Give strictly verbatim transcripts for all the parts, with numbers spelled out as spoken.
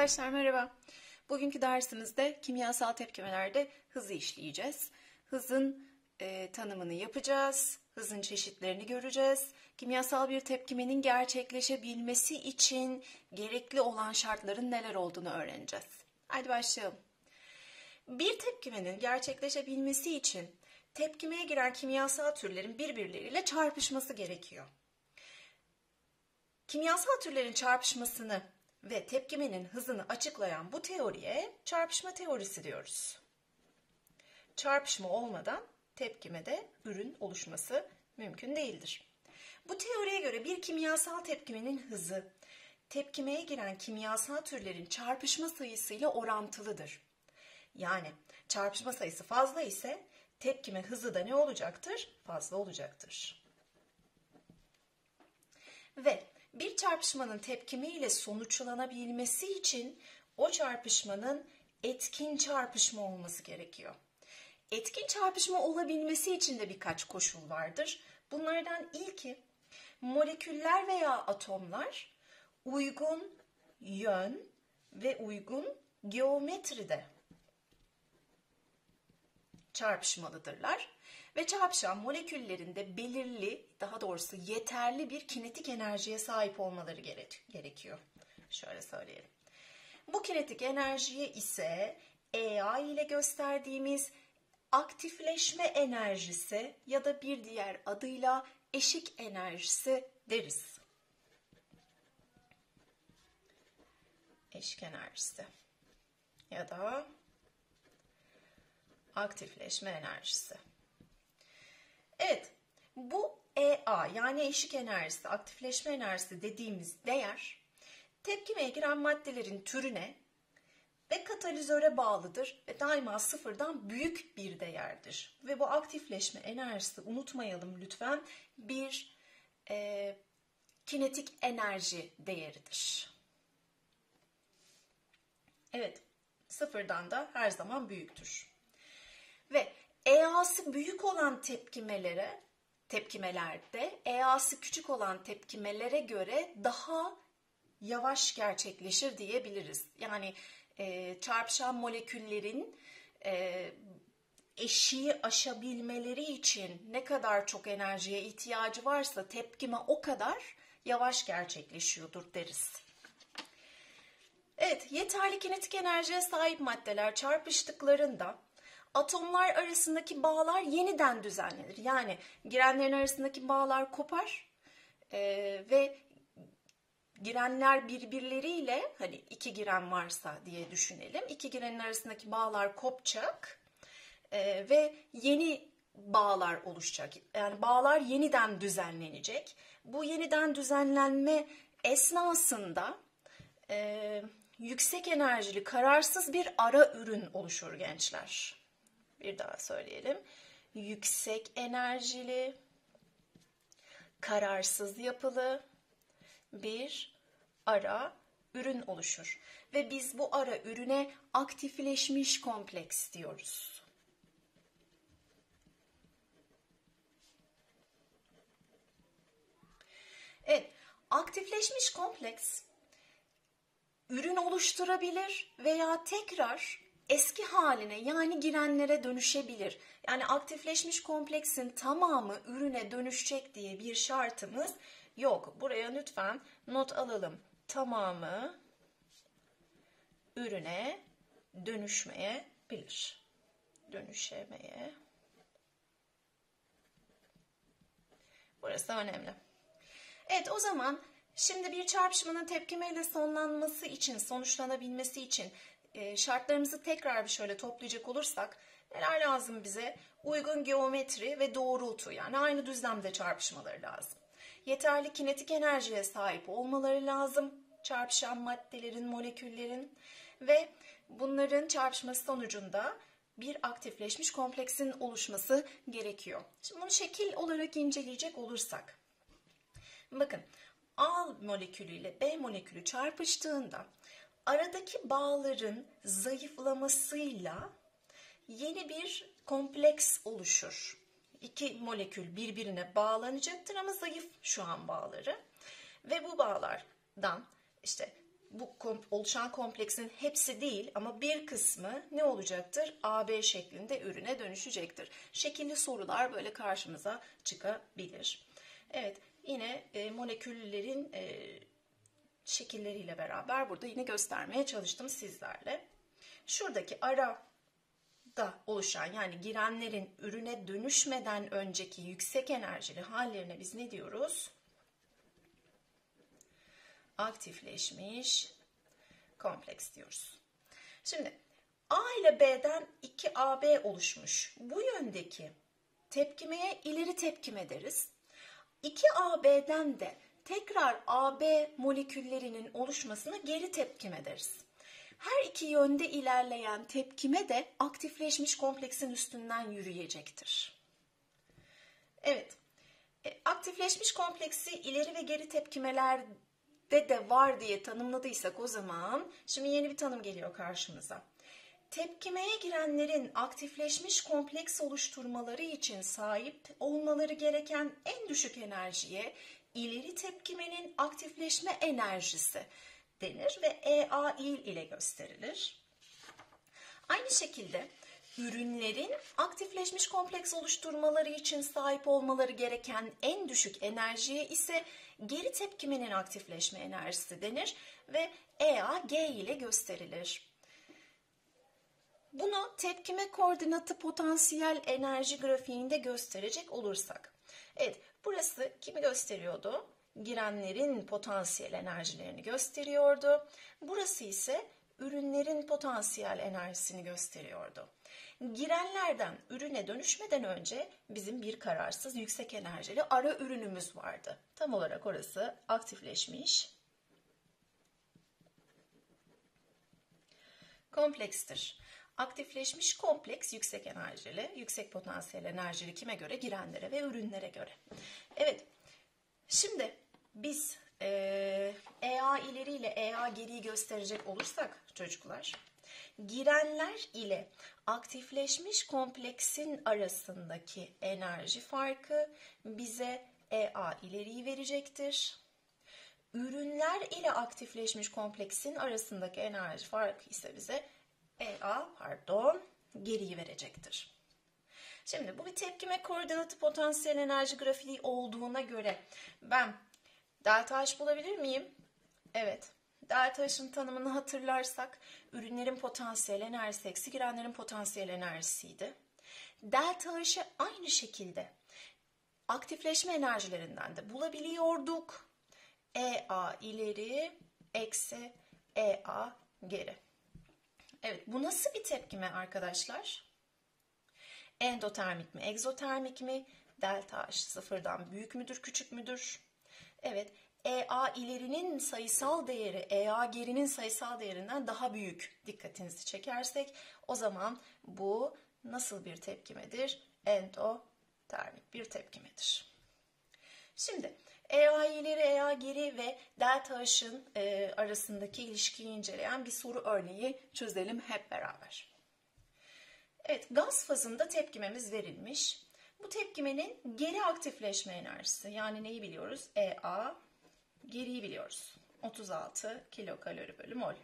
Arkadaşlar merhaba. Bugünkü dersimizde kimyasal tepkimelerde hızı işleyeceğiz. Hızın e, tanımını yapacağız. Hızın çeşitlerini göreceğiz. Kimyasal bir tepkimenin gerçekleşebilmesi için gerekli olan şartların neler olduğunu öğreneceğiz. Hadi başlayalım. Bir tepkimenin gerçekleşebilmesi için tepkimeye giren kimyasal türlerin birbirleriyle çarpışması gerekiyor. Kimyasal türlerin çarpışmasını ve tepkimenin hızını açıklayan bu teoriye çarpışma teorisi diyoruz. Çarpışma olmadan tepkimede ürün oluşması mümkün değildir. Bu teoriye göre bir kimyasal tepkimenin hızı, tepkimeye giren kimyasal türlerin çarpışma sayısıyla orantılıdır. Yani çarpışma sayısı fazla ise tepkime hızı da ne olacaktır? Fazla olacaktır. Ve bir çarpışmanın tepkime ile sonuçlanabilmesi için o çarpışmanın etkin çarpışma olması gerekiyor. Etkin çarpışma olabilmesi için de birkaç koşul vardır. Bunlardan ilki moleküller veya atomlar uygun yön ve uygun geometride çarpışmalıdırlar. Ve çarpışan moleküllerin de belirli, daha doğrusu yeterli bir kinetik enerjiye sahip olmaları gerekiyor. Şöyle söyleyelim. Bu kinetik enerjiye ise E A ile gösterdiğimiz aktifleşme enerjisi ya da bir diğer adıyla eşik enerjisi deriz. Eşik enerjisi ya da aktifleşme enerjisi. Evet, bu E A yani eşik enerjisi, aktifleşme enerjisi dediğimiz değer tepkimeye giren maddelerin türüne ve katalizöre bağlıdır ve daima sıfırdan büyük bir değerdir. Ve bu aktifleşme enerjisi, unutmayalım lütfen, bir e, kinetik enerji değeridir. Evet, sıfırdan da her zaman büyüktür. Ve E A'sı büyük olan tepkimelere, tepkimelerde E A'sı küçük olan tepkimelere göre daha yavaş gerçekleşir diyebiliriz. Yani e, çarpışan moleküllerin e, eşiği aşabilmeleri için ne kadar çok enerjiye ihtiyacı varsa tepkime o kadar yavaş gerçekleşiyordur deriz. Evet, yeterli kinetik enerjiye sahip maddeler çarpıştıklarında atomlar arasındaki bağlar yeniden düzenlenir. Yani girenlerin arasındaki bağlar kopar e, ve girenler birbirleriyle, hani iki giren varsa diye düşünelim, iki girenin arasındaki bağlar kopacak e, ve yeni bağlar oluşacak. Yani bağlar yeniden düzenlenecek. Bu yeniden düzenlenme esnasında e, yüksek enerjili, kararsız bir ara ürün oluşur gençler. Bir daha söyleyelim. Yüksek enerjili, kararsız yapılı bir ara ürün oluşur. Ve biz bu ara ürüne aktifleşmiş kompleks diyoruz. Evet, aktifleşmiş kompleks ürün oluşturabilir veya tekrar eski haline yani girenlere dönüşebilir. Yani aktifleşmiş kompleksin tamamı ürüne dönüşecek diye bir şartımız yok. Buraya lütfen not alalım. Tamamı ürüne dönüşmeyebilir. Dönüşemeye. Burası önemli. Evet, o zaman şimdi bir çarpışmanın tepkimeyle sonlanması için, sonuçlanabilmesi için şartlarımızı tekrar bir şöyle toplayacak olursak neler lazım bize? Uygun geometri ve doğrultu, yani aynı düzlemde çarpışmaları lazım. Yeterli kinetik enerjiye sahip olmaları lazım çarpışan maddelerin, moleküllerin ve bunların çarpışması sonucunda bir aktifleşmiş kompleksin oluşması gerekiyor. Şimdi bunu şekil olarak inceleyecek olursak, bakın A molekülü ile B molekülü çarpıştığında aradaki bağların zayıflamasıyla yeni bir kompleks oluşur. İki molekül birbirine bağlanacaktır ama zayıf şu an bağları. Ve bu bağlardan işte bu kom oluşan kompleksin hepsi değil ama bir kısmı ne olacaktır? A B şeklinde ürüne dönüşecektir. Şekilli sorular böyle karşımıza çıkabilir. Evet, yine e, moleküllerin e, şekilleriyle beraber burada yine göstermeye çalıştım sizlerle. Şuradaki ara da oluşan, yani girenlerin ürüne dönüşmeden önceki yüksek enerjili hallerine biz ne diyoruz? Aktifleşmiş kompleks diyoruz. Şimdi A ile B'den iki A B oluşmuş. Bu yöndeki tepkimeye ileri tepkime deriz. iki A B'den de tekrar A B moleküllerinin oluşmasına geri tepkime deriz. Her iki yönde ilerleyen tepkime de aktifleşmiş kompleksin üstünden yürüyecektir. Evet, e, aktifleşmiş kompleksi ileri ve geri tepkimelerde de var diye tanımladıysak o zaman şimdi yeni bir tanım geliyor karşımıza. Tepkimeye girenlerin aktifleşmiş kompleks oluşturmaları için sahip olmaları gereken en düşük enerjiye ileri tepkimenin aktifleşme enerjisi denir ve E A il ile gösterilir. Aynı şekilde ürünlerin aktifleşmiş kompleks oluşturmaları için sahip olmaları gereken en düşük enerjiye ise geri tepkimenin aktifleşme enerjisi denir ve E A G ile gösterilir. Bunu tepkime koordinatı potansiyel enerji grafiğinde gösterecek olursak. Evet, burası kimi gösteriyordu? Girenlerin potansiyel enerjilerini gösteriyordu. Burası ise ürünlerin potansiyel enerjisini gösteriyordu. Girenlerden ürüne dönüşmeden önce bizim bir kararsız yüksek enerjili ara ürünümüz vardı. Tam olarak orası aktifleşmiş komplekstir. Aktifleşmiş kompleks yüksek enerjili, yüksek potansiyel enerjili kime göre? Girenlere ve ürünlere göre. Evet, şimdi biz e, E A ileri ile E A geriyi gösterecek olursak çocuklar, girenler ile aktifleşmiş kompleksin arasındaki enerji farkı bize E A ileriyi verecektir. Ürünler ile aktifleşmiş kompleksin arasındaki enerji farkı ise bize E A pardon geriyi verecektir. Şimdi bu bir tepkime koordinatı potansiyel enerji grafiği olduğuna göre ben delta H bulabilir miyim? Evet. Delta H'ın tanımını hatırlarsak ürünlerin potansiyel enerjisi eksi girenlerin potansiyel enerjisiydi. Delta H'ı aynı şekilde aktifleşme enerjilerinden de bulabiliyorduk. E A ileri eksi E A geri. Evet, bu nasıl bir tepkime arkadaşlar? Endotermik mi, egzotermik mi? Delta H sıfırdan büyük müdür, küçük müdür? Evet, E A ilerinin sayısal değeri E A gerinin sayısal değerinden daha büyük dikkatinizi çekersek o zaman bu nasıl bir tepkimedir? Endotermik bir tepkimedir. Şimdi E A ileri, E A geri ve delta H'ın e, arasındaki ilişkiyi inceleyen bir soru örneği çözelim hep beraber. Evet, gaz fazında tepkimemiz verilmiş. Bu tepkimenin geri aktifleşme enerjisi, yani neyi biliyoruz? E A geriyi biliyoruz. otuz altı kilokalori bölü mol.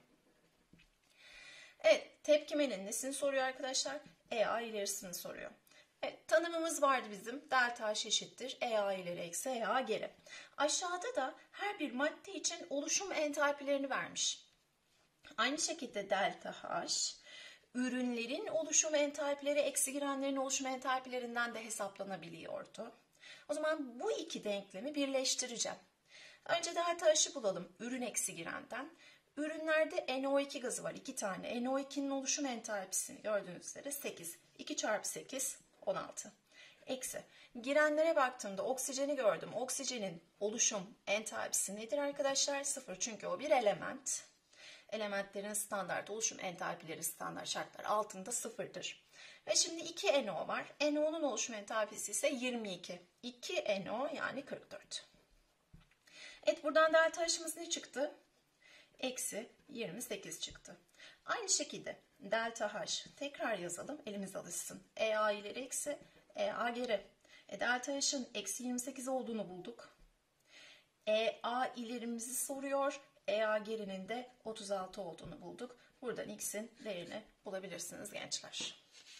Evet, tepkimenin nesini soruyor arkadaşlar? E A ilerisini soruyor. Evet, tanımımız vardı bizim. Delta H eşittir E A ileri eksi E A geri. Aşağıda da her bir madde için oluşum entalpilerini vermiş. Aynı şekilde delta H, ürünlerin oluşum entalpileri eksi girenlerin oluşum entalpilerinden de hesaplanabiliyordu. O zaman bu iki denklemi birleştireceğim. Önce delta H'ı bulalım ürün eksi girenden. Ürünlerde N O iki gazı var, iki tane. N O ikinin oluşum entalpisini gördüğünüz üzere sekiz. iki çarpı sekiz, on altı. Eksi. Girenlere baktığımda oksijeni gördüm. Oksijenin oluşum entalpisi nedir arkadaşlar? Sıfır, çünkü o bir element. Elementlerin standart oluşum entalpileri standart şartlar altında sıfırdır. Ve şimdi iki N O var. N O'nun oluşum entalpisi ise yirmi iki. iki N O yani kırk dört. Evet, buradan delta H'ımız ne çıktı? Eksi yirmi sekiz çıktı. Aynı şekilde delta H tekrar yazalım, elimiz alışsın. E A ileri eksi E A geri. E, delta H'ın eksi yirmi sekiz olduğunu bulduk. E A ilerimizi soruyor. E A gerinin de otuz altı olduğunu bulduk. Buradan x'in değerini bulabilirsiniz gençler.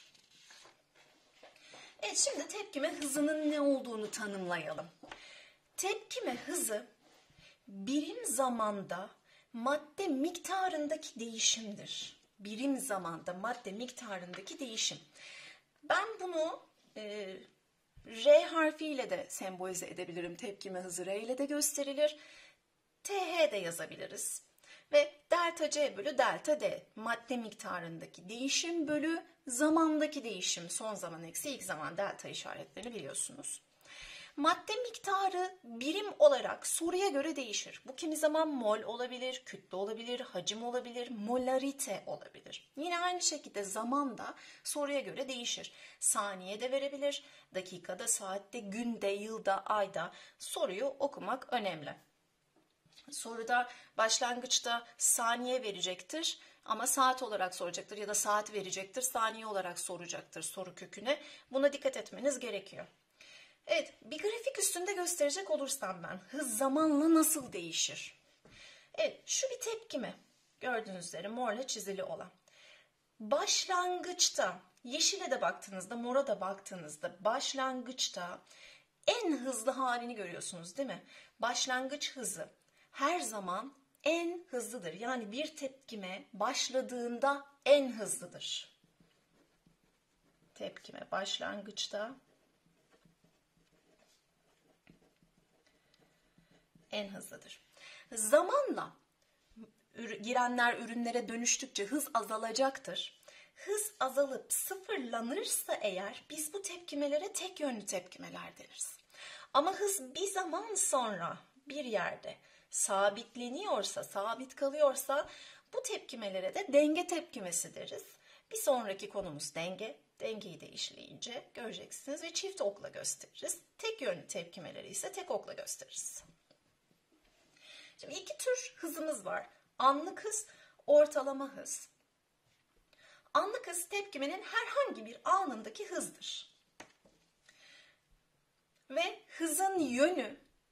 Evet, şimdi tepkime hızının ne olduğunu tanımlayalım. Tepkime hızı birim zamanda madde miktarındaki değişimdir. Birim zamanda madde miktarındaki değişim. Ben bunu e, R harfiyle de sembolize edebilirim. Tepkime hızı R ile de gösterilir. T H de yazabiliriz. Ve delta C bölü delta D madde miktarındaki değişim bölü zamandaki değişim. Son zaman eksi ilk zaman delta işaretlerini biliyorsunuz. Madde miktarı birim olarak soruya göre değişir. Bu kimi zaman mol olabilir, kütle olabilir, hacim olabilir, molarite olabilir. Yine aynı şekilde zaman da soruya göre değişir. Saniyede verebilir, dakikada, saatte, günde, yılda, ayda. Soruyu okumak önemli. Soruda başlangıçta saniye verecektir ama saat olarak soracaktır ya da saat verecektir, saniye olarak soracaktır soru köküne. Buna dikkat etmeniz gerekiyor. Evet, bir grafik üstünde gösterecek olursam ben hız zamanla nasıl değişir? Evet, şu bir tepkime. Gördüğünüz üzere morla çizili olan. Başlangıçta, yeşile de baktığınızda, mora da baktığınızda başlangıçta en hızlı halini görüyorsunuz değil mi? Başlangıç hızı her zaman en hızlıdır. Yani bir tepkime başladığında en hızlıdır. Tepkime başlangıçta en hızlıdır. Zamanla girenler ürünlere dönüştükçe hız azalacaktır. Hız azalıp sıfırlanırsa eğer biz bu tepkimelere tek yönlü tepkimeler deriz. Ama hız bir zaman sonra bir yerde sabitleniyorsa, sabit kalıyorsa bu tepkimelere de denge tepkimesi deriz. Bir sonraki konumuz denge. Dengeyi de işleyince göreceksiniz ve çift okla gösteririz. Tek yönlü tepkimeleri ise tek okla gösteririz. Şimdi iki tür hızımız var. Anlık hız, ortalama hız. Anlık hız tepkimenin herhangi bir anındaki hızdır. Ve hızın yönü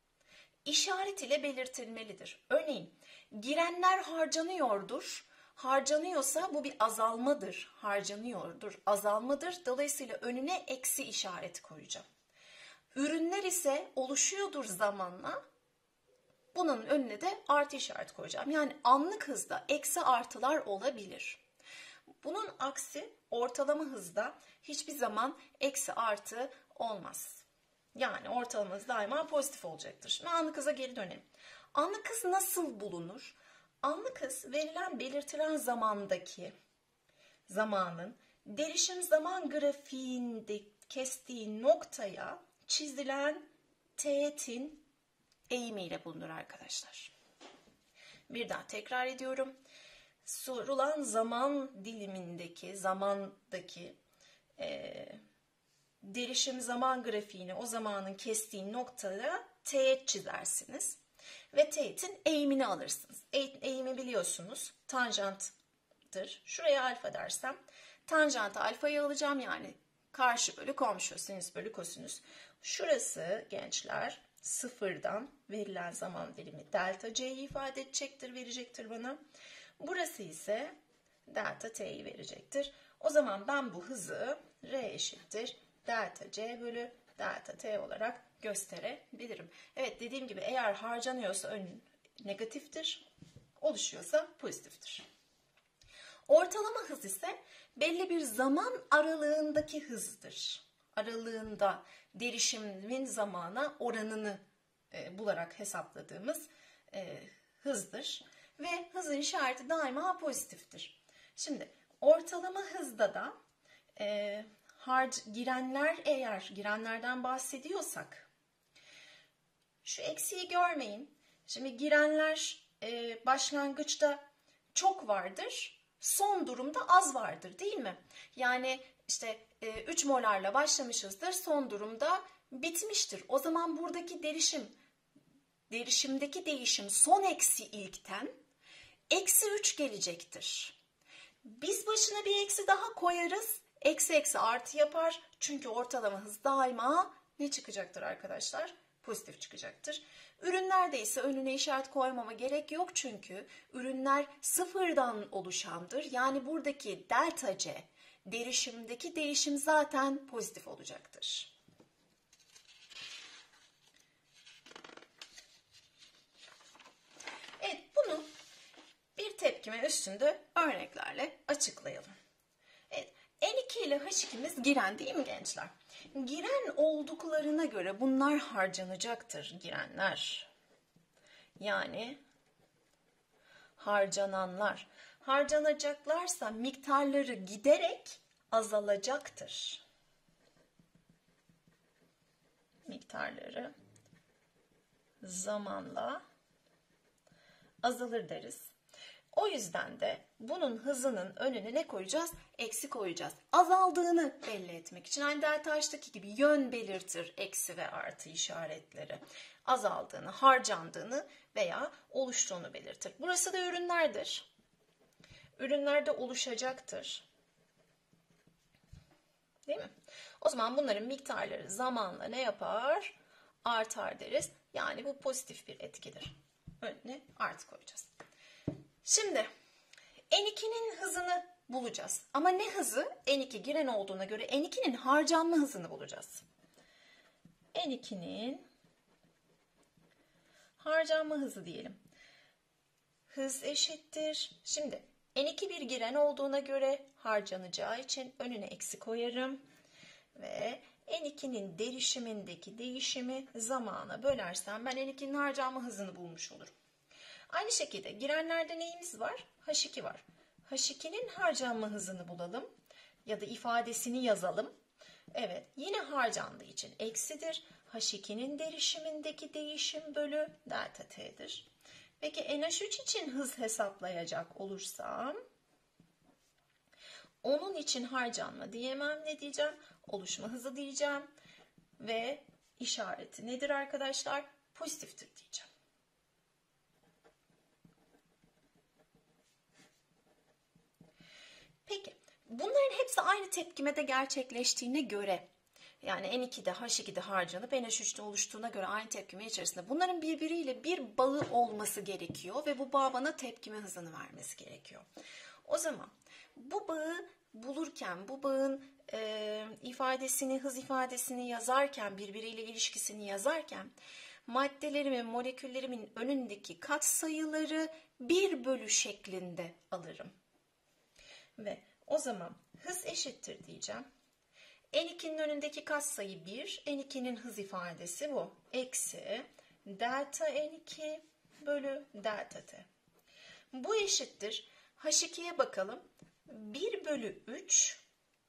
işaret ile belirtilmelidir. Örneğin girenler harcanıyordur. Harcanıyorsa bu bir azalmadır. Harcanıyordur, azalmadır. Dolayısıyla önüne eksi işareti koyacağım. Ürünler ise oluşuyordur zamanla. Bunun önüne de artı işareti koyacağım. Yani anlık hızda eksi artılar olabilir. Bunun aksi ortalama hızda hiçbir zaman eksi artı olmaz. Yani ortalama hız daima pozitif olacaktır. Şimdi anlık hıza geri dönelim. Anlık hız nasıl bulunur? Anlık hız verilen belirtilen zamandaki zamanın derişim zaman grafiğinde kestiği noktaya çizilen teğetin eğimiyle bulunur arkadaşlar. Bir daha tekrar ediyorum. Sorulan zaman dilimindeki, zamandaki e, derişim zaman grafiğini o zamanın kestiği noktada teğet çizersiniz. Ve teğetin eğimini alırsınız. Eğimi biliyorsunuz tanjanttır. Şuraya alfa dersem tanjant alfayı alacağım, yani karşı bölü komşu, sinüs bölü kosinüs. Şurası gençler sıfırdan verilen zaman dilimi delta c'yi ifade edecektir, verecektir bana. Burası ise delta t'yi verecektir. O zaman ben bu hızı r eşittir delta c bölü delta t olarak gösterebilirim. Evet, dediğim gibi eğer harcanıyorsa ön negatiftir, oluşuyorsa pozitiftir. Ortalama hız ise belli bir zaman aralığındaki hızdır. Aralığında derişimin zamana oranını e, bularak hesapladığımız e, hızdır. Ve hızın işareti daima pozitiftir. Şimdi ortalama hızda da e, harc, girenler eğer girenlerden bahsediyorsak şu eksiği görmeyin. Şimdi girenler e, başlangıçta çok vardır, son durumda az vardır değil mi? Yani işte e, üç molarla başlamışızdır, son durumda bitmiştir. O zaman buradaki derişim, derişimdeki değişim son eksi ilkten eksi üç gelecektir. Biz başına bir eksi daha koyarız. Eksi eksi artı yapar. Çünkü ortalama hız daima ne çıkacaktır arkadaşlar? pozitif çıkacaktır. Ürünlerde ise önüne işaret koymama gerek yok çünkü ürünler sıfırdan oluşandır. Yani buradaki delta C derişimdeki değişim zaten pozitif olacaktır. Evet, bunu bir tepkime üstünde örneklerle açıklayalım. Evet, N iki ile H ikimiz giren değil mi gençler? Giren olduklarına göre bunlar harcanacaktır, girenler. Yani harcananlar. Harcanacaklarsa miktarları giderek azalacaktır. Miktarları zamanla azalır deriz. O yüzden de bunun hızının önüne ne koyacağız? Eksi koyacağız. Azaldığını belli etmek için. Aynı delta H'taki gibi yön belirtir eksi ve artı işaretleri. Azaldığını, harcandığını veya oluştuğunu belirtir. Burası da ürünlerdir. Ürünlerde oluşacaktır. Değil mi? O zaman bunların miktarları zamanla ne yapar? Artar deriz. Yani bu pozitif bir etkidir. Önüne artı koyacağız. Şimdi N ikinin hızını bulacağız. Ama ne hızı? N iki giren olduğuna göre N ikinin harcanma hızını bulacağız. N ikinin harcanma hızı diyelim. Hız eşittir. Şimdi N iki bir giren olduğuna göre harcanacağı için önüne eksi koyarım. Ve N ikinin derişimindeki değişimi zamana bölersem ben N ikinin harcanma hızını bulmuş olurum. Aynı şekilde girenlerde neyimiz var? H iki var. H ikinin harcanma hızını bulalım. Ya da ifadesini yazalım. Evet, yine harcandığı için eksidir. H ikinin derişimindeki değişim bölü delta T'dir. Peki N H üç için hız hesaplayacak olursam, onun için harcanma diyemem, ne diyeceğim? Oluşma hızı diyeceğim. Ve işareti nedir arkadaşlar? Pozitiftir diyeceğim. Peki, bunların hepsi aynı tepkimede gerçekleştiğine göre, yani N iki'de H iki'de harcanıp N H üç'te oluştuğuna göre aynı tepkime içerisinde bunların birbiriyle bir bağı olması gerekiyor ve bu bağ bana tepkime hızını vermesi gerekiyor. O zaman bu bağı bulurken, bu bağın e, ifadesini, hız ifadesini yazarken, birbiriyle ilişkisini yazarken maddelerimin, moleküllerimin önündeki katsayıları bir bölü şeklinde alırım. Ve o zaman hız eşittir diyeceğim. N iki'nin önündeki katsayı bir, N iki'nin hız ifadesi bu. Eksi delta N iki bölü delta T. Bu eşittir. H iki'ye bakalım. bir bölü üç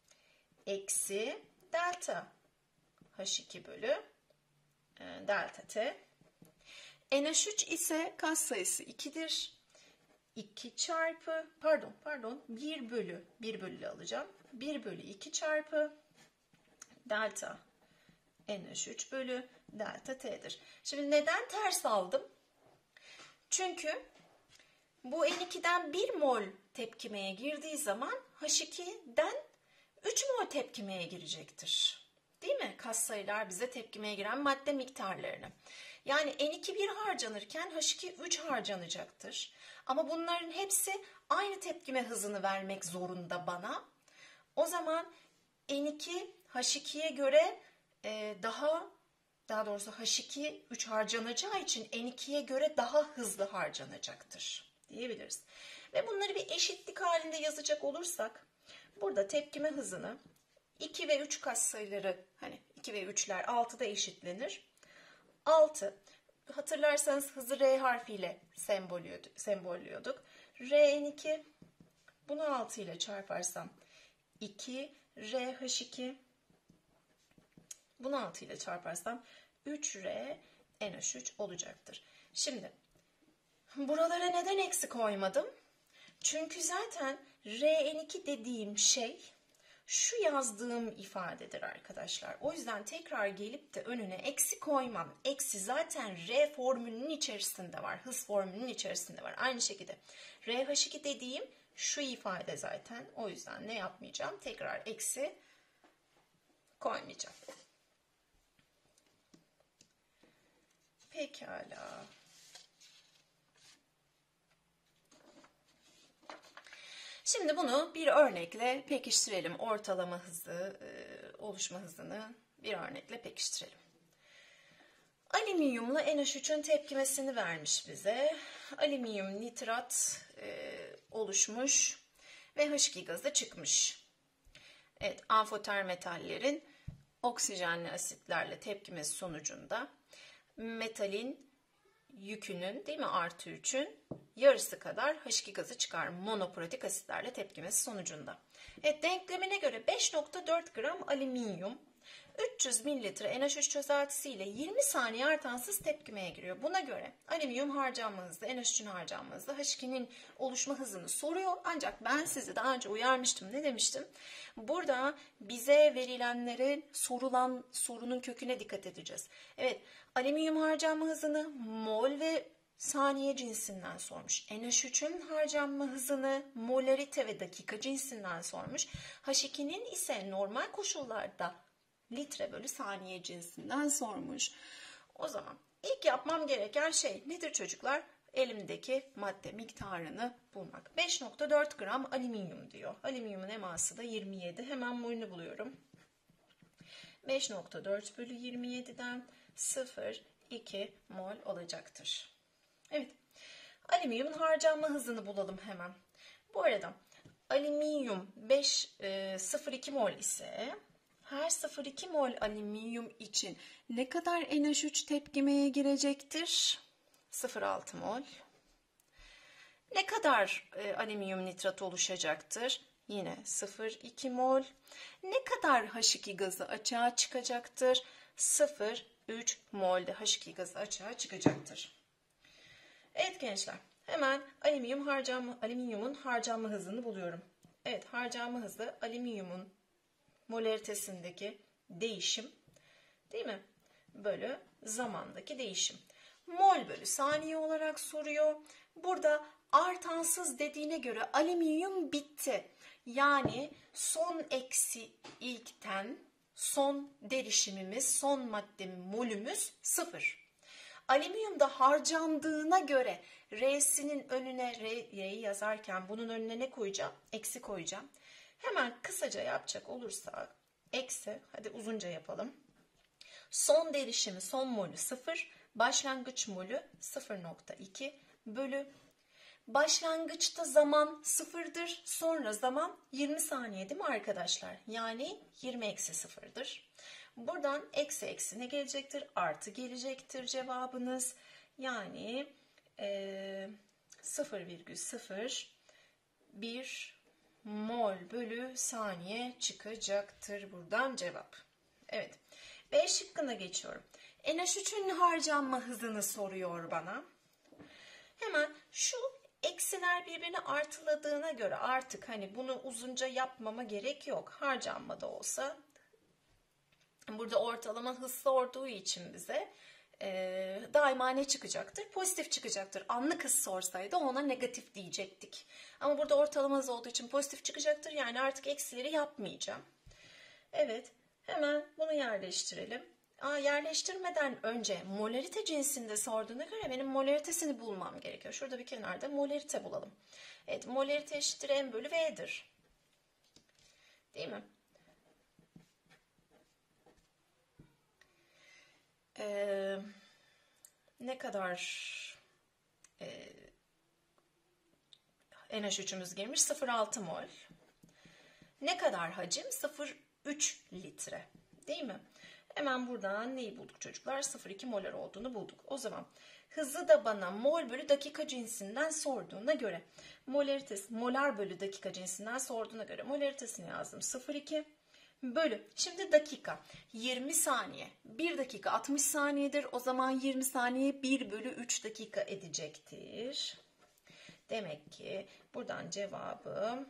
eksi delta H iki bölü e, delta T. N H üç ise katsayısı iki'dir. iki çarpı, pardon pardon bir bölü, bir bölü alacağım. bir bölü iki çarpı delta N H üç bölü delta T'dir. Şimdi neden ters aldım? Çünkü bu N iki'den bir mol tepkimeye girdiği zaman H iki'den üç mol tepkimeye girecektir. Değil mi? Katsayılar bize tepkimeye giren madde miktarlarını. Yani N iki bir harcanırken H iki üç harcanacaktır. Ama bunların hepsi aynı tepkime hızını vermek zorunda bana. O zaman N iki H iki'ye göre e, daha, daha doğrusu H iki üç harcanacağı için N iki'ye göre daha hızlı harcanacaktır diyebiliriz. Ve bunları bir eşitlik halinde yazacak olursak, burada tepkime hızını iki ve üç katsayıları, hani iki ve üç'ler altı'da eşitlenir. altı, hatırlarsanız hızı R harfiyle sembollüyorduk. R N iki, bunu altı ile çarparsam iki, R H iki, bunu altı ile çarparsam üç R N H üç olacaktır. Şimdi buralara neden eksi koymadım? Çünkü zaten R N iki dediğim şey şu yazdığım ifadedir arkadaşlar. O yüzden tekrar gelip de önüne eksi koymam. Eksi zaten R formülünün içerisinde var. Hız formülünün içerisinde var. Aynı şekilde R H iki dediğim şu ifade zaten. O yüzden ne yapmayacağım? Tekrar eksi koymayacağım. Pekala. Şimdi bunu bir örnekle pekiştirelim. Ortalama hızı, e, oluşma hızını bir örnekle pekiştirelim. Alüminyumla N H üçün tepkimesini vermiş bize. Alüminyum nitrat e, oluşmuş ve H iki gazı çıkmış. Evet, amfoter metallerin oksijenli asitlerle tepkimesi sonucunda metalin yükünün, değil mi, artı üçün yarısı kadar H iki gazı çıkar monoprotik asitlerle tepkimesi sonucunda. Evet, denklemine göre beş nokta dört gram alüminyum üç yüz mililitre N H üç çözeltisiyle yirmi saniye artansız tepkimeye giriyor. Buna göre alüminyum harcanma hızı, N H üçün harcanma hızı, H ikinin oluşma hızını soruyor. Ancak ben sizi daha önce uyarmıştım. Ne demiştim? Burada bize verilenlerin sorulan sorunun köküne dikkat edeceğiz. Evet, alüminyum harcanma hızını mol ve saniye cinsinden sormuş. N H üçün harcanma hızını molarite ve dakika cinsinden sormuş. H ikinin ise normal koşullarda litre bölü saniye cinsinden sormuş. O zaman ilk yapmam gereken şey nedir çocuklar? Elimdeki madde miktarını bulmak. beş nokta dört gram alüminyum diyor. Alüminyumun eması da yirmi yedi. Hemen molünü buluyorum. beş nokta dört bölü yirmi yedi'den sıfır virgül iki mol olacaktır. Evet. Alüminyumun harcanma hızını bulalım hemen. Bu arada alüminyum beş, e, sıfır virgül iki mol ise her sıfır virgül iki mol alüminyum için ne kadar N H üç tepkimeye girecektir? sıfır virgül altı mol. Ne kadar e, alüminyum nitrat oluşacaktır? Yine sıfır virgül iki mol. Ne kadar H iki gazı açığa çıkacaktır? sıfır virgül üç molde H iki gazı açığa çıkacaktır. Evet gençler, hemen alüminyum harcanma, alüminyumun harcanma hızını buluyorum. Evet, harcanma hızı alüminyumun molaritesindeki değişim, değil mi? Bölü zamandaki değişim. Mol bölü saniye olarak soruyor. Burada artansız dediğine göre alüminyum bitti. Yani son eksi ilkten son derişimimiz, son madde molümüz sıfır. Alüminyumda harcandığına göre R'sinin önüne R'yi yazarken bunun önüne ne koyacağım? Eksi koyacağım. Hemen kısaca yapacak olursak eksi, hadi uzunca yapalım. Son derişimi, son molü sıfır, başlangıç molü sıfır virgül iki bölü. Başlangıçta zaman sıfırdır, sonra zaman yirmi saniye değil mi arkadaşlar? Yani yirmi eksi sıfırdır. Buradan eksi eksi ne gelecektir? Artı gelecektir cevabınız. Yani e, sıfır virgül sıfır bir mol bölü saniye çıkacaktır buradan cevap. Evet. B şıkkına geçiyorum. N H üçün harcanma hızını soruyor bana. Hemen şu eksiler birbirini artıladığına göre artık hani bunu uzunca yapmama gerek yok. Harcanma da olsa burada ortalama hız sorduğu için bize e, daima ne çıkacaktır? Pozitif çıkacaktır. Anlık hız sorsaydı ona negatif diyecektik. Ama burada ortalama hız olduğu için pozitif çıkacaktır. Yani artık eksileri yapmayacağım. Evet, hemen bunu yerleştirelim. Aa, yerleştirmeden önce molarite cinsinde sorduğuna göre benim molaritesini bulmam gerekiyor. Şurada bir kenarda molarite bulalım. Evet, molarite eşittir M bölü V'dir. Değil mi? Ee, ne kadar e, N H üç'ümüz girmiş? sıfır virgül altı mol. Ne kadar hacim? sıfır virgül üç litre. Değil mi? Hemen buradan neyi bulduk çocuklar? sıfır virgül iki molar olduğunu bulduk. O zaman hızı da bana mol bölü dakika cinsinden sorduğuna göre molaritesi, molar bölü dakika cinsinden sorduğuna göre molaritesini yazdım. sıfır virgül iki bölü. Şimdi dakika. yirmi saniye. bir dakika altmış saniyedir. O zaman yirmi saniye bir bölü üç dakika edecektir. Demek ki buradan cevabım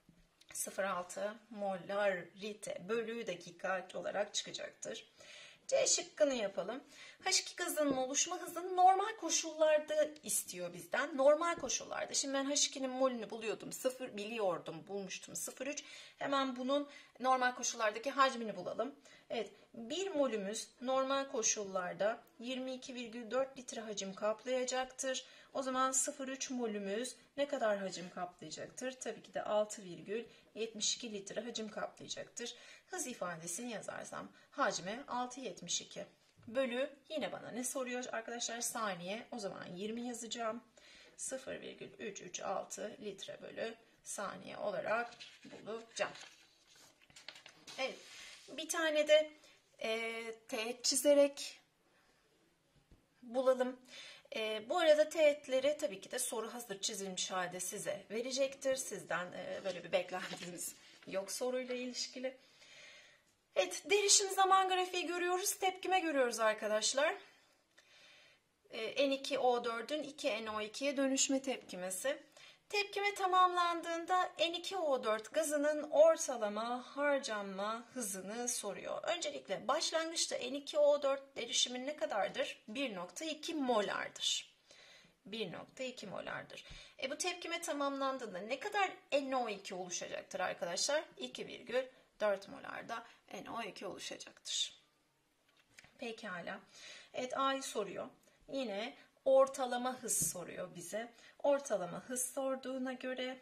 sıfır virgül altı molarite bölü dakika olarak çıkacaktır. C şıkkını yapalım. H iki gazının oluşma hızını normal koşullarda istiyor bizden. Normal koşullarda. Şimdi ben H ikinin molünü buluyordum. sıfır biliyordum. Bulmuştum. sıfır virgül üç. Hemen bunun normal koşullardaki hacmini bulalım. Evet. bir molümüz normal koşullarda yirmi iki virgül dört litre hacim kaplayacaktır. O zaman sıfır virgül üç molümüz ne kadar hacim kaplayacaktır? Tabii ki de altı virgül yetmiş iki litre hacim kaplayacaktır. Hız ifadesini yazarsam hacme altı virgül yetmiş iki bölü yine bana ne soruyor arkadaşlar? Saniye. O zaman yirmi yazacağım. sıfır virgül üç üç altı litre bölü saniye olarak bulacağım. Evet. Bir tane de e, teğet çizerek bulalım. E, bu arada teğetleri tabii ki de soru hazır çizilmiş halde size verecektir. Sizden e, böyle bir beklentiniz yok soruyla ilişkili. Evet, derişim zaman grafiği görüyoruz. Tepkime görüyoruz arkadaşlar. E, N iki O dördün iki N O iki'ye dönüşme tepkimesi. Tepkime tamamlandığında N iki O dört gazının ortalama harcanma hızını soruyor. Öncelikle başlangıçta N iki O dört derişimi ne kadardır? bir nokta iki molardır. bir nokta iki molardır. E bu tepkime tamamlandığında ne kadar N O iki oluşacaktır arkadaşlar? iki virgül dört molarda N O iki oluşacaktır. Pekala. Evet, A'yı soruyor. Yine ortalama hız soruyor bize. Ortalama hız sorduğuna göre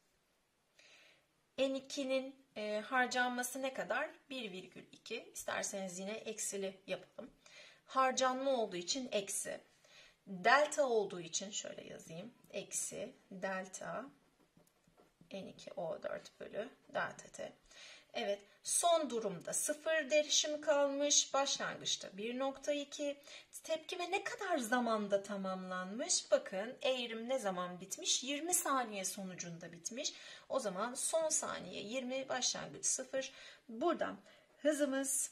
N iki'nin e, harcanması ne kadar? bir virgül iki. İsterseniz yine eksili yapalım. Harcanma olduğu için eksi. Delta olduğu için şöyle yazayım. Eksi delta N iki O dört bölü delta T. Evet, son durumda sıfır derişim kalmış. Başlangıçta bir nokta iki. Tepkime ne kadar zamanda tamamlanmış? Bakın eğrim ne zaman bitmiş? yirmi saniye sonucunda bitmiş. O zaman son saniye yirmi, başlangıç sıfır. Buradan hızımız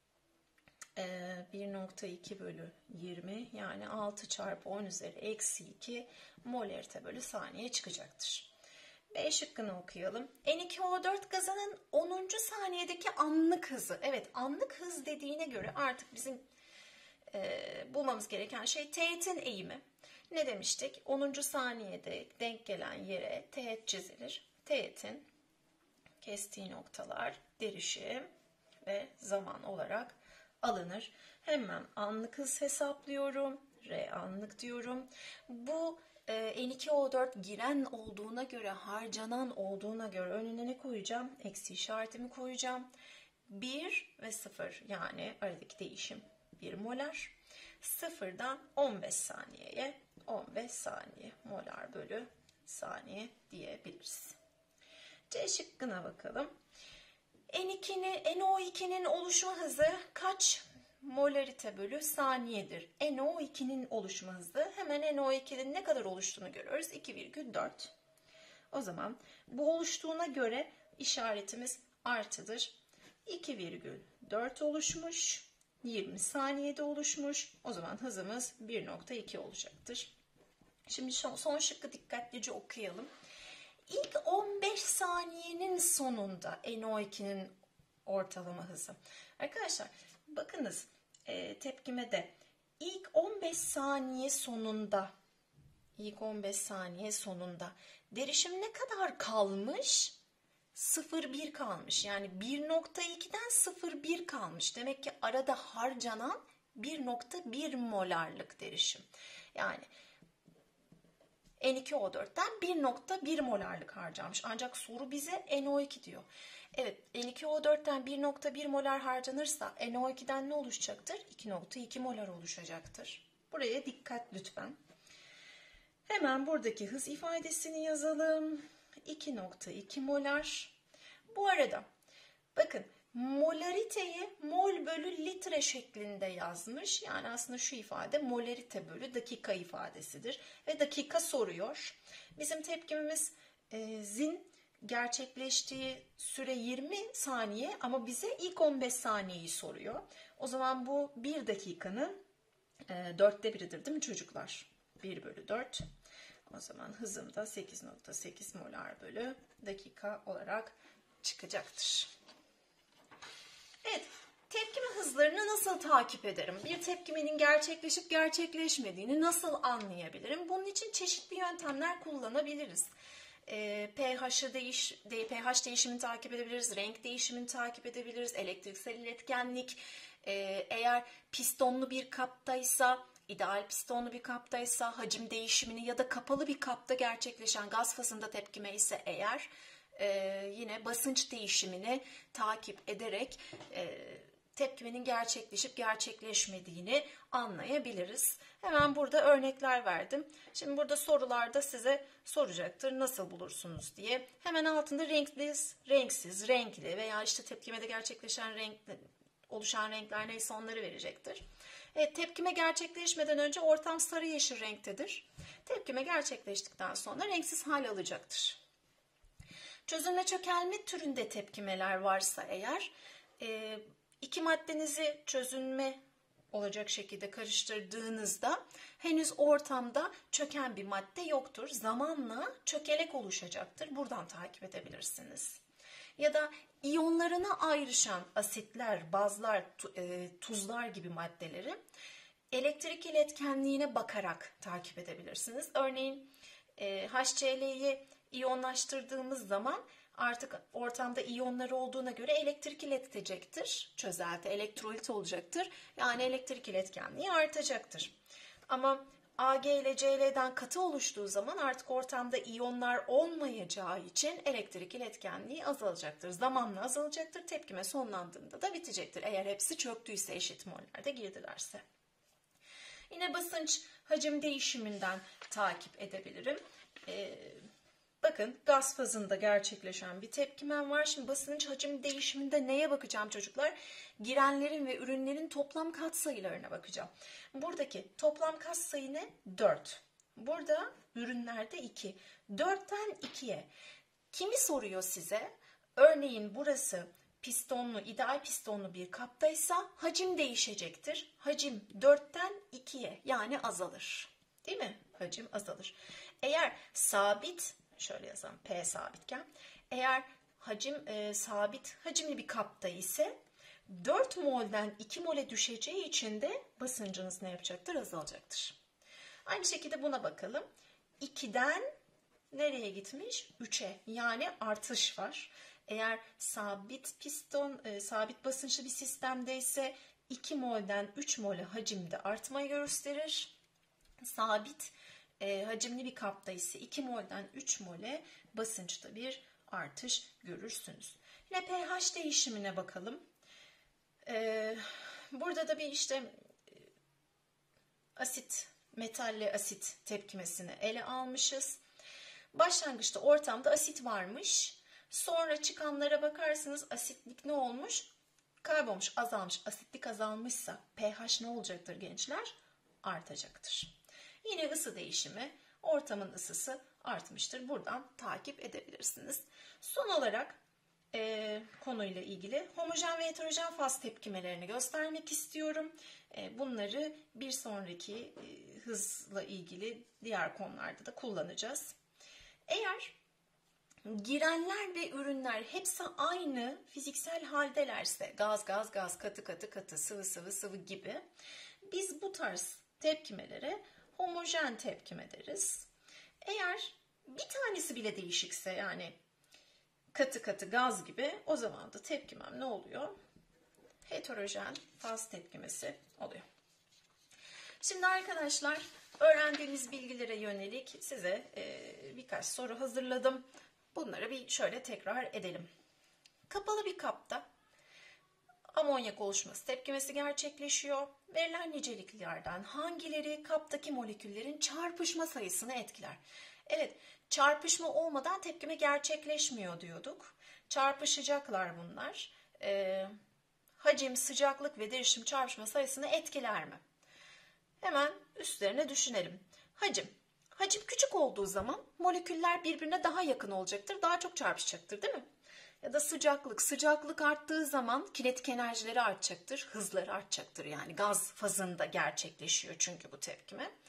bir nokta iki bölü yirmi, yani altı çarpı on üzeri eksi iki molarite bölü saniye çıkacaktır. B şıkkını okuyalım. N iki O dört gazının onuncu saniyedeki anlık hızı. Evet, anlık hız dediğine göre artık bizim e, bulmamız gereken şey teğetin eğimi. Ne demiştik? onuncu saniyede denk gelen yere teğet çizilir. Teğetin kestiği noktalar derişim ve zaman olarak alınır. Hemen anlık hız hesaplıyorum. R anlık diyorum. Bu N iki O dört giren olduğuna göre, harcanan olduğuna göre önüne ne koyacağım? Eksi işaretimi koyacağım. bir ve sıfır, yani aradaki değişim bir molar. sıfırdan on beş saniyeye on beş saniye molar bölü saniye diyebiliriz. C şıkkına bakalım. N iki'nin, N O iki'nin oluşma hızı kaç molarite bölü saniyedir? N O iki'nin oluşma hızı. Hemen N O iki'nin ne kadar oluştuğunu görüyoruz. iki virgül dört. O zaman bu oluştuğuna göre işaretimiz artıdır. iki virgül dört oluşmuş. yirmi saniyede oluşmuş. O zaman hızımız bir nokta iki olacaktır. Şimdi son şıkkı dikkatlice okuyalım. İlk on beş saniyenin sonunda N O iki'nin ortalama hızı. Arkadaşlar bakınız, e, tepkimede ilk on beş saniye sonunda ilk on beş saniye sonunda derişim ne kadar kalmış? sıfır virgül bir kalmış. Yani bir nokta iki'den sıfır virgül bir kalmış. Demek ki arada harcanan bir nokta bir molarlık derişim. Yani N iki O dört'ten bir nokta bir molarlık harcamış. Ancak soru bize N O iki diyor. Evet, N iki O dört'ten bir nokta bir molar harcanırsa N O iki'den ne oluşacaktır? iki nokta iki molar oluşacaktır. Buraya dikkat lütfen. Hemen buradaki hız ifadesini yazalım. iki nokta iki molar. Bu arada bakın, molariteyi mol bölü litre şeklinde yazmış. Yani aslında şu ifade molarite bölü dakika ifadesidir. Ve dakika soruyor. Bizim tepkimimiz e, zin gerçekleştiği süre yirmi saniye ama bize ilk on beş saniyeyi soruyor. O zaman bu bir dakikanın e, dörtte biridir değil mi çocuklar? bir bölü dört. O zaman hızım da sekiz nokta sekiz molar bölü dakika olarak çıkacaktır. Evet, tepkime hızları hızlarını nasıl takip ederim? Bir tepkimenin gerçekleşip gerçekleşmediğini nasıl anlayabilirim? Bunun için çeşitli yöntemler kullanabiliriz. E, pH'ı değiş, de, pH değişimini takip edebiliriz, renk değişimini takip edebiliriz, elektriksel iletkenlik, e, eğer pistonlu bir kaptaysa, ideal pistonlu bir kaptaysa hacim değişimini ya da kapalı bir kapta gerçekleşen gaz fazında tepkime ise eğer e, yine basınç değişimini takip ederek e, tepkimenin gerçekleşip gerçekleşmediğini anlayabiliriz. Hemen burada örnekler verdim. Şimdi burada sorularda size soracaktır nasıl bulursunuz diye. Hemen altında renkli, renksiz, renkli veya işte tepkimede gerçekleşen renkli, oluşan renkler neyse onları verecektir. Evet, tepkime gerçekleşmeden önce ortam sarı yeşil renktedir. Tepkime gerçekleştikten sonra renksiz hal alacaktır. Çözünme çökelme türünde tepkimeler varsa eğer e, iki maddenizi çözünme olacak şekilde karıştırdığınızda henüz ortamda çöken bir madde yoktur. Zamanla çökelek oluşacaktır. Buradan takip edebilirsiniz. Ya da iyonlarına ayrışan asitler, bazlar, tuzlar gibi maddeleri elektrik iletkenliğine bakarak takip edebilirsiniz. Örneğin H C L'yi iyonlaştırdığımız zaman artık ortamda iyonları olduğuna göre elektrik iletecektir. Çözelti, elektrolit olacaktır. Yani elektrik iletkenliği artacaktır. Ama A G ile C L'den katı oluştuğu zaman artık ortamda iyonlar olmayacağı için elektrik iletkenliği azalacaktır. Zamanla azalacaktır. Tepkime sonlandığında da bitecektir. Eğer hepsi çöktüyse, eşit mollerde girdilerse. Yine basınç hacim değişiminden takip edebilirim. Ee, bakın gaz fazında gerçekleşen bir tepkimem var. Şimdi basınç hacim değişiminde neye bakacağım çocuklar? Girenlerin ve ürünlerin toplam katsayılarına bakacağım. Buradaki toplam katsayı ne? dört. Burada ürünlerde iki. dörtten ikiye. Kimi soruyor size? Örneğin burası pistonlu, ideal pistonlu bir kaptaysa hacim değişecektir. Hacim dörtten ikiye yani azalır. Değil mi? Hacim azalır. Eğer sabit, şöyle yazalım P sabitken, eğer hacim e, sabit hacimli bir kapta ise dört mol'den iki mol'e düşeceği için de basıncınız ne yapacaktır? Azalacaktır. Aynı şekilde buna bakalım. ikiden nereye gitmiş? üçe yani artış var. Eğer sabit piston, e, sabit basınçlı bir sistemdeyse iki mol'den üç mol'e hacimde artmayı gösterir. Sabit e, hacimli bir kapta ise iki mol'den üç mol'e basınçta bir artış görürsünüz. Yine pH değişimine bakalım. E, burada da bir işte asit, metalli asit tepkimesini ele almışız. Başlangıçta ortamda asit varmış. Sonra çıkanlara bakarsınız asitlik ne olmuş? Kaybolmuş, azalmış. Asitlik azalmışsa pH ne olacaktır gençler? Artacaktır. Yine ısı değişimi, ortamın ısısı artmıştır. Buradan takip edebilirsiniz. Son olarak e, konuyla ilgili homojen ve heterojen faz tepkimelerini göstermek istiyorum. E, bunları bir sonraki e, hızla ilgili diğer konularda da kullanacağız. Eğer girenler ve ürünler hepsi aynı fiziksel haldelerse, gaz gaz gaz, katı katı katı, sıvı sıvı sıvı gibi, biz bu tarz tepkimelere homojen tepkime deriz. Eğer bir tanesi bile değişikse, yani katı katı gaz gibi, o zaman da tepkimem ne oluyor? Heterojen faz tepkimesi oluyor. Şimdi arkadaşlar, öğrendiğimiz bilgilere yönelik size e, birkaç soru hazırladım. Bunları bir şöyle tekrar edelim. Kapalı bir kapta amonyak oluşması tepkimesi gerçekleşiyor. Verilen niceliklerden hangileri kaptaki moleküllerin çarpışma sayısını etkiler? Evet, çarpışma olmadan tepkime gerçekleşmiyor diyorduk. Çarpışacaklar bunlar. Ee, hacim, sıcaklık ve derişim çarpışma sayısını etkiler mi? Hemen üstlerine düşünelim. Hacim. Hacim küçük olduğu zaman moleküller birbirine daha yakın olacaktır, daha çok çarpışacaktır, değil mi? Ya da sıcaklık. Sıcaklık arttığı zaman kinetik enerjileri artacaktır, hızları artacaktır. Yani gaz fazında gerçekleşiyor çünkü bu tepkime.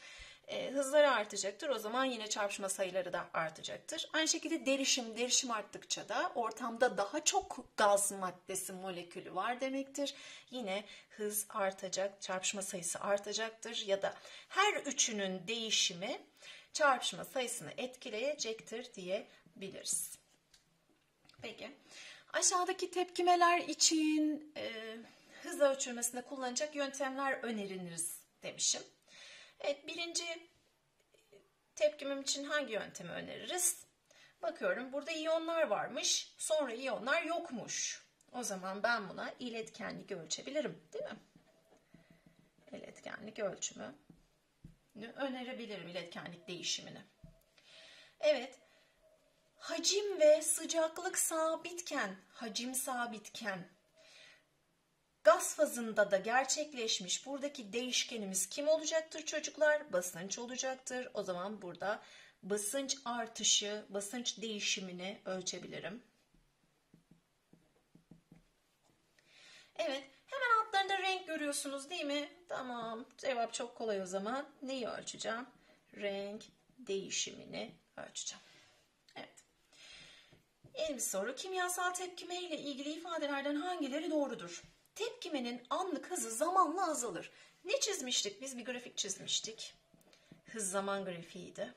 E, hızları artacaktır. O zaman yine çarpışma sayıları da artacaktır. Aynı şekilde derişim, derişim arttıkça da ortamda daha çok gaz maddesi molekülü var demektir. Yine hız artacak, çarpışma sayısı artacaktır ya da her üçünün değişimi çarpışma sayısını etkileyecektir diyebiliriz. Peki, aşağıdaki tepkimeler için e, hız ölçülmesinde kullanacak yöntemler öneriniz demişim. Evet, birinci tepkimim için hangi yöntemi öneririz? Bakıyorum, burada iyonlar varmış, sonra iyonlar yokmuş. O zaman ben buna iletkenlik ölçebilirim, değil mi? İletkenlik ölçümü önerebilirim, iletkenlik değişimini. Evet, hacim ve sıcaklık sabitken, hacim sabitken, gaz fazında da gerçekleşmiş buradaki değişkenimiz kim olacaktır çocuklar? Basınç olacaktır. O zaman burada basınç artışı, basınç değişimini ölçebilirim. Evet, hemen altlarında renk görüyorsunuz değil mi? Tamam, cevap çok kolay o zaman. Neyi ölçeceğim? Renk değişimini ölçeceğim. Evet. Yeni bir soru. Kimyasal tepkime ile ilgili ifadelerden hangileri doğrudur? Tepkimenin anlık hızı zamanla azalır. Ne çizmiştik? Biz bir grafik çizmiştik. Hız zaman grafiğiydi.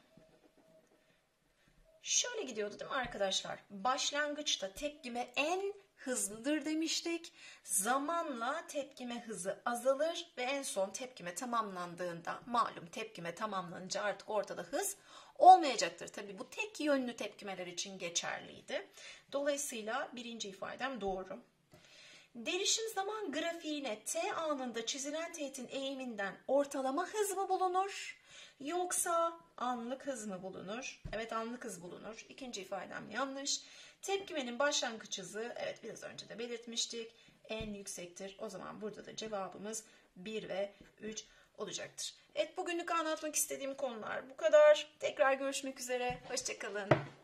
Şöyle gidiyordu değil mi arkadaşlar? Başlangıçta tepkime en hızlıdır demiştik. Zamanla tepkime hızı azalır ve en son tepkime tamamlandığında, malum tepkime tamamlanınca artık ortada hız olmayacaktır. Tabii bu tek yönlü tepkimeler için geçerliydi. Dolayısıyla birinci ifadem doğru. Derişim zaman grafiğine T anında çizilen teğetin eğiminden ortalama hız mı bulunur? Yoksa anlık hız mı bulunur? Evet, anlık hız bulunur. İkinci ifadem yanlış. Tepkimenin başlangıç hızı, evet biraz önce de belirtmiştik, en yüksektir. O zaman burada da cevabımız bir ve üç olacaktır. Evet, bugünlük anlatmak istediğim konular bu kadar. Tekrar görüşmek üzere. Hoşça kalın.